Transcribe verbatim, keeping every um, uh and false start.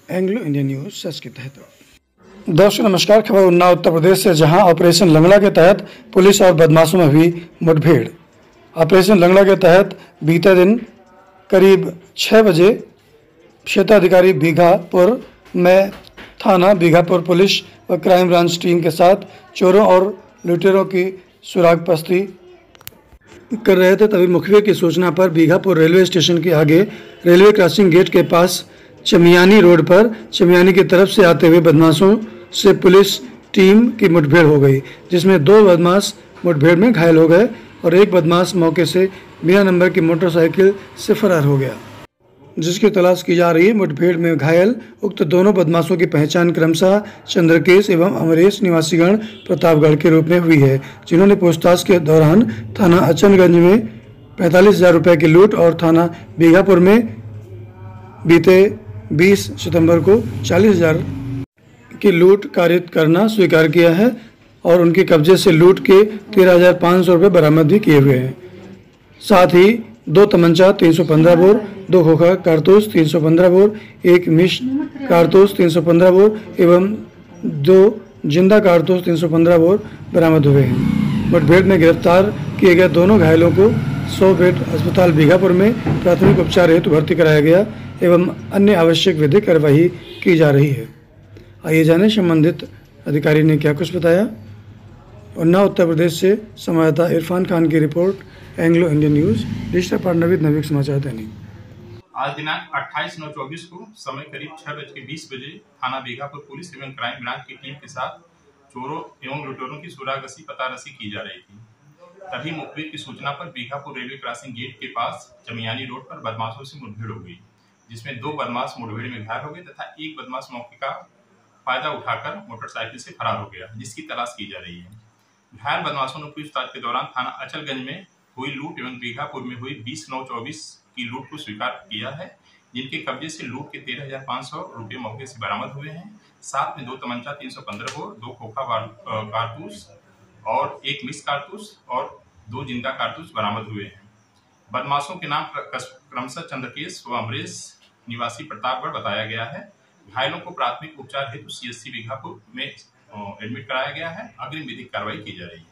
Anglo Indian news सच के तहत। दर्शकों नमस्कार, खबर उन्नाव उत्तर प्रदेश से, जहां ऑपरेशन लंगड़ा के तहत पुलिस और बदमाशों में हुई मुठभेड़। ऑपरेशन लंगड़ा के तहत बीते दिन करीब छः बजे क्षेत्राधिकारी बीघापुर में थाना बीघापुर पुलिस व क्राइम ब्रांच टीम के साथ चोरों और लुटेरों की सुराग पस्ती कर रहे थे। तभी मुखबिर की सूचना पर बीघापुर रेलवे स्टेशन के आगे रेलवे क्रॉसिंग गेट के पास चमियानी रोड पर चमियानी की तरफ से आते हुए बदमाशों से पुलिस टीम की मुठभेड़ हो गई, जिसमें दो बदमाश मुठभेड़ में घायल हो गए और एक बदमाश मौके से बिना नंबर की मोटरसाइकिल से फरार हो गया, जिसकी तलाश की जा रही है। मुठभेड़ में घायल उक्त दोनों बदमाशों की पहचान क्रमशः चंद्रकेश एवं अमरेश निवासीगण प्रतापगढ़ के रूप में हुई है, जिन्होंने पूछताछ के दौरान थाना अचनगंज में पैंतालीस हजार रुपये की लूट और थाना बीघापुर में बीते बीस सितंबर को चालीस हजार की लूट कारित करना स्वीकार किया है और उनके कब्जे से लूट के तेरह हजार पाँच सौ रुपये बरामद भी किए हुए हैं। साथ ही दो तमंचा तीन सौ पंद्रह बोर, दो खोखा कारतूस तीन सौ पंद्रह बोर, एक मिश्र कारतूस तीन सौ पंद्रह बोर एवं दो जिंदा कारतूस तीन सौ पंद्रह बोर बरामद हुए हैं। मुठभेड़ में गिरफ्तार किए गए दोनों घायलों को सौ बेड अस्पताल बीघापुर में प्राथमिक उपचार हेतु भर्ती कराया गया एवं अन्य आवश्यक विधिक कार्यवाही की जा रही है। आइए जाने संबंधित अधिकारी ने क्या कुछ बताया। उन्नाव उत्तर प्रदेश से संवाददाता इरफान खान की report, Anglo Indian news, digital partner with Naveek Samachar Dainik. आज दिनांक अट्ठाईस नौ चौबीस को समय करीब छह बज के बीस बजे थाना बीघापुर पुलिस एवं क्राइम ब्रांच की टीम के साथ चोरों एवं लुटेरों की सुरागसी पतारसी की जा रही थी। तभी मुखबिर की सूचना पर बीघापुर रेलवे क्रॉसिंग गेट के पास चमियानी रोड पर बदमाशों से मुठभेड़ हो गई, जिसमें दो बदमाश मुठभेड़ में घायल हो गए तथा एक बदमाश मौके का फायदा उठाकर मोटरसाइकिल से फरार हो गया, जिसकी तलाश की जा रही है। घायल बदमाशों ने पूछताछ के दौरान थाना अचलगंज में हुई लूट एवं बीघापुर में हुई बीस नौ चौबीस की लूट को स्वीकार किया है, जिनके कब्जे से लूट के तेरह हजार पाँच सौ रुपये मौके से बरामद हुए हैं। साथ में दो तमंचा तीन सौ पंद्रह बोर, दो खोखा कारतूस और एक मिस कारतूस और दो जिंदा कारतूस बरामद हुए हैं। बदमाशों के नाम क्रमशः चंद्रकेश व अमरेश निवासी प्रतापगढ़ बताया गया है। घायलों को प्राथमिक उपचार हेतु सीएससी बीघापुर में एडमिट कराया गया है। अग्रिम विधिक कार्रवाई की जा रही है।